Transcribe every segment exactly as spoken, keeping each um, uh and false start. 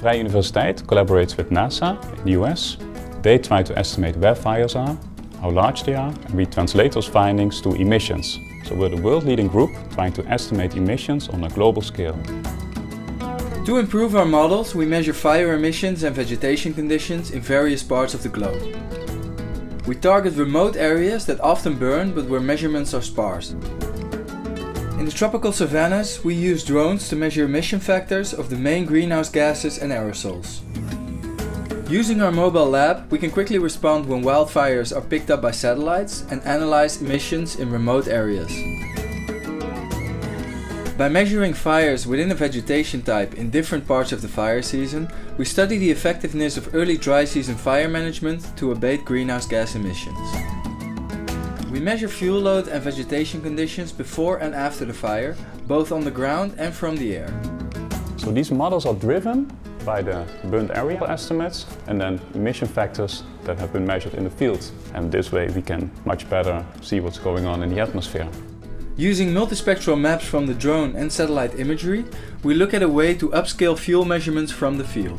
Vrije Universiteit collaborates with NASA in the U S. They try to estimate where fires are, how large they are, and we translate those findings to emissions. So we're the world-leading group trying to estimate emissions on a global scale. To improve our models, we measure fire emissions and vegetation conditions in various parts of the globe. We target remote areas that often burn but where measurements are sparse. In the tropical savannas, we use drones to measure emission factors of the main greenhouse gases and aerosols. Using our mobile lab, we can quickly respond when wildfires are picked up by satellites and analyze emissions in remote areas. By measuring fires within a vegetation type in different parts of the fire season, we study the effectiveness of early dry season fire management to abate greenhouse gas emissions. We measure fuel load and vegetation conditions before and after the fire, both on the ground and from the air. So these models are driven by the burnt area estimates and then emission factors that have been measured in the field. And this way we can much better see what's going on in the atmosphere. Using multispectral maps from the drone and satellite imagery, we look at a way to upscale fuel measurements from the field.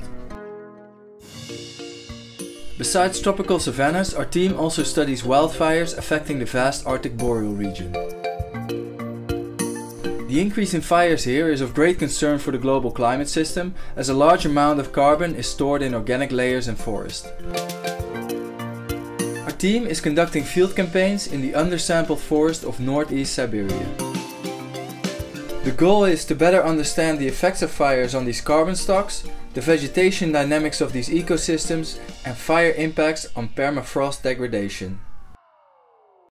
Besides tropical savannas, our team also studies wildfires affecting the vast Arctic boreal region. The increase in fires here is of great concern for the global climate system, as a large amount of carbon is stored in organic layers and forest. Our team is conducting field campaigns in the undersampled forest of northeast Siberia. The goal is to better understand the effects of fires on these carbon stocks, the vegetation dynamics of these ecosystems, and fire impacts on permafrost degradation.